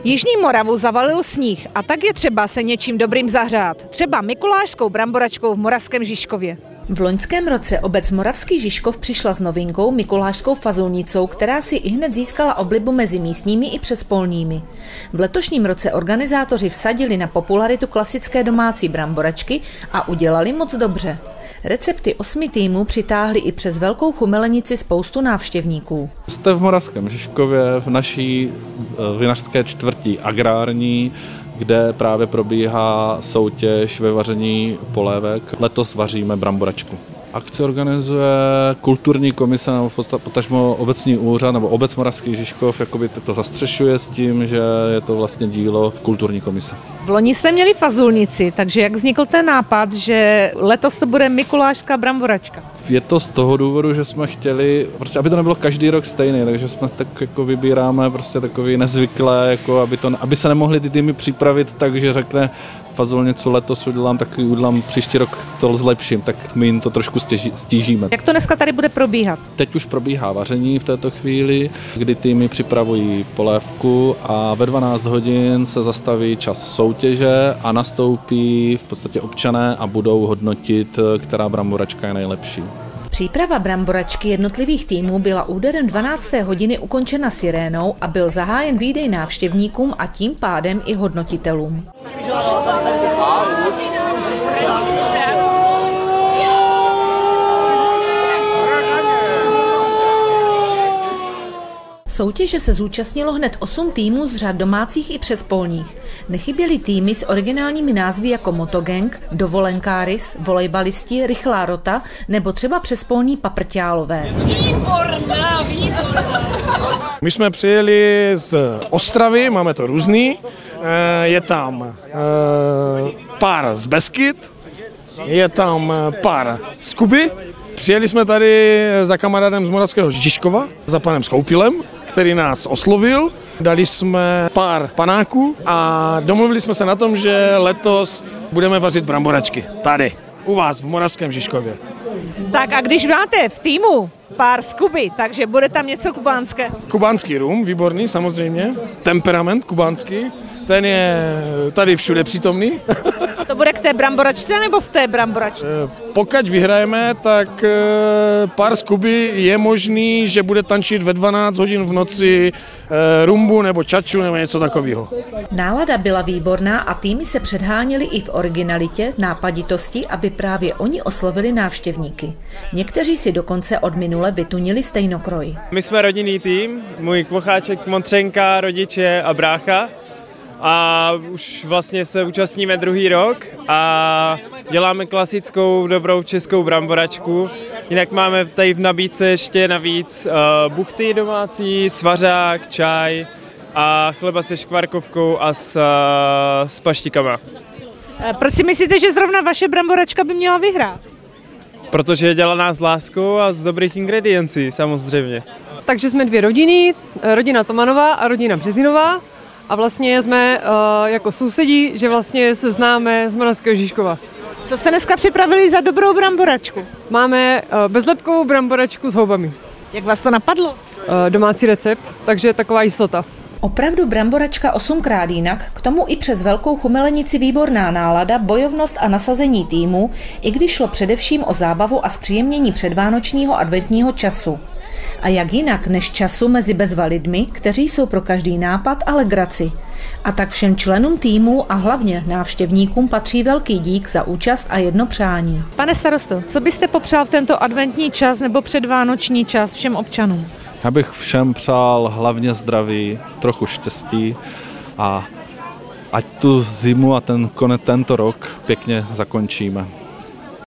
Jižní Moravu zavalil sníh a tak je třeba se něčím dobrým zahřát. Třeba mikulášskou bramboračkou v Moravském Žižkově. V loňském roce obec Moravský Žižkov přišla s novinkou mikulášskou fazulnicou, která si ihned získala oblibu mezi místními i přespolními. V letošním roce organizátoři vsadili na popularitu klasické domácí bramboračky a udělali moc dobře. Recepty 8 týmů přitáhly i přes Velkou Chumelenici spoustu návštěvníků. Jste v Moravském Žižkově v naší vinařské čtvrti agrární, kde právě probíhá soutěž ve vaření polévek. Letos vaříme bramboračku. Akci organizuje kulturní komise nebo potažmo obecní úřad nebo obec Moravský Žižkov, jakoby to zastřešuje s tím, že je to vlastně dílo kulturní komise. V loni jste měli fazulnici, takže jak vznikl ten nápad, že letos to bude mikulášská bramboračka? Je to z toho důvodu, že jsme chtěli, prostě aby to nebylo každý rok stejný, takže jsme tak jako vybíráme prostě takový nezvyklé, jako aby se nemohly ty týmy připravit, takže řekne fazulnicu letos udělám, tak udělám příští rok to zlepším, tak my jim to trošku stížíme. Jak to dneska tady bude probíhat? Teď už probíhá vaření v této chvíli, kdy týmy připravují polévku a ve 12 hodin se zastaví čas soutěže a nastoupí v podstatě občané a budou hodnotit, která bramboračka je nejlepší. Příprava bramboračky jednotlivých týmů byla úderem 12. hodiny ukončena sirénou a byl zahájen výdej návštěvníkům a tím pádem i hodnotitelům. Soutěže se zúčastnilo hned 8 týmů z řad domácích i přespolních. Nechyběly týmy s originálními názvy jako Motogang, Dovolenkáris, Volejbalisti, Rychlá rota nebo třeba přespolní Paprťálové. Výborná! My jsme přijeli z Ostravy, máme to různý. Je tam pár z Beskyd, je tam pár z Kuby. Přijeli jsme tady za kamarádem z Moravského Žižkova, za panem Skoupilem, který nás oslovil. Dali jsme pár panáků a domluvili jsme se na tom, že letos budeme vařit bramboračky. Tady, u vás v Moravském Žižkově. Tak a když máte v týmu pár z Kuby, takže bude tam něco kubánské? Kubánský rum, výborný samozřejmě. Temperament kubánský, ten je tady všude přítomný. To bude k té bramboračce nebo v té bramboračce? Pokud vyhrajeme, tak pár z Kuby je možný, že bude tančit ve 12 hodin v noci rumbu nebo čaču nebo něco takového. Nálada byla výborná a týmy se předháněly i v originalitě, nápaditosti, aby právě oni oslovili návštěvníky. Někteří si dokonce od minule vytunili stejnokroj. My jsme rodinný tým, můj kvocháček Montřenka, rodiče a brácha. A už vlastně se účastníme druhý rok a děláme klasickou dobrou českou bramboračku. Jinak máme tady v nabídce ještě navíc buchty domácí, svařák, čaj a chleba se škvarkovkou a s paštikama. Proč si myslíte, že zrovna vaše bramboračka by měla vyhrát? Protože je dělaná s láskou a z dobrých ingrediencí samozřejmě. Takže jsme dvě rodiny, rodina Tomanová a rodina Březinová. A vlastně jsme jako sousedí, že vlastně se známe z Moravského Žižkova. Co jste dneska připravili za dobrou bramboračku? Máme bezlepkovou bramboračku s houbami. Jak vás to napadlo? Domácí recept, takže taková jistota. Opravdu bramboračka 8krát jinak, k tomu i přes Velkou Chumelenici výborná nálada, bojovnost a nasazení týmu, i když šlo především o zábavu a zpříjemnění předvánočního adventního času. A jak jinak než času mezi bezva lidmi, kteří jsou pro každý nápad a legraci. A tak všem členům týmu a hlavně návštěvníkům patří velký dík za účast a jedno přání. Pane starosto, co byste popřál v tento adventní čas nebo předvánoční čas všem občanům? Já bych všem přál hlavně zdraví, trochu štěstí a ať tu zimu a tento rok pěkně zakončíme.